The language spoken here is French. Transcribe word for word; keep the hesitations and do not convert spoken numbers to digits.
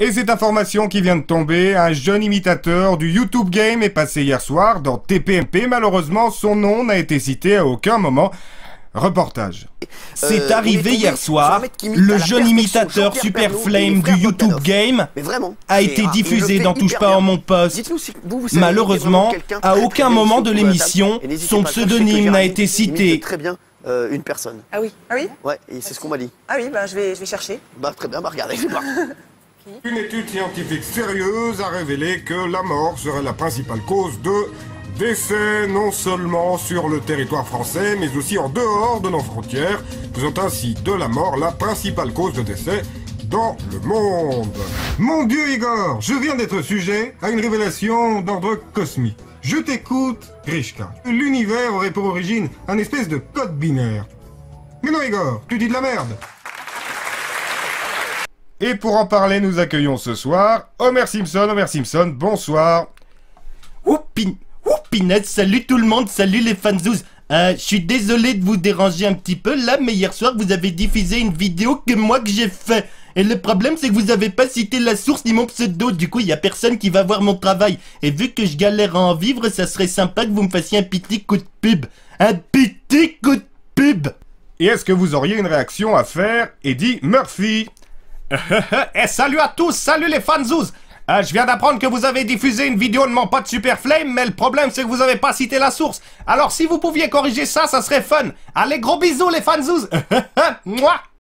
Et cette information qui vient de tomber, un jeune imitateur du YouTube Game est passé hier soir dans T P M P. Malheureusement, son nom n'a été cité à aucun moment. Reportage. C'est euh, arrivé hier soir, le jeune imitateur Super Flame du YouTube Game a été diffusé dans Touche pas en mon poste. Malheureusement, à aucun moment de l'émission, son pseudonyme n'a été cité. Très bien, euh, une personne. Ah oui, ah oui. Ouais, et c'est ce qu'on m'a dit. Ah oui, bah je vais, je vais chercher. Bah très bien, bah regardez, c'est pas. Une étude scientifique sérieuse a révélé que la mort serait la principale cause de décès, non seulement sur le territoire français, mais aussi en dehors de nos frontières, faisant ainsi de la mort la principale cause de décès dans le monde. Mon Dieu Igor, je viens d'être sujet à une révélation d'ordre cosmique. Je t'écoute, Grishka. L'univers aurait pour origine un espèce de code binaire. Mais non Igor, tu dis de la merde. Et pour en parler, nous accueillons ce soir Homer Simpson. Homer Simpson, bonsoir. Oupin, oupinette, salut tout le monde, salut les fanzouz. Euh, je suis désolé de vous déranger un petit peu là, mais hier soir vous avez diffusé une vidéo que moi que j'ai fait. Et le problème c'est que vous avez pas cité la source ni mon pseudo, du coup il y a personne qui va voir mon travail. Et vu que je galère à en vivre, ça serait sympa que vous me fassiez un petit coup de pub. Un petit coup de pub. Et est-ce que vous auriez une réaction à faire, Eddie Murphy? Et salut à tous, salut les fanzouz. euh, Je viens d'apprendre que vous avez diffusé une vidéo de mon pote Super Flame, mais le problème c'est que vous avez pas cité la source. Alors si vous pouviez corriger ça, ça serait fun. Allez, gros bisous les fanzouz. Mouah.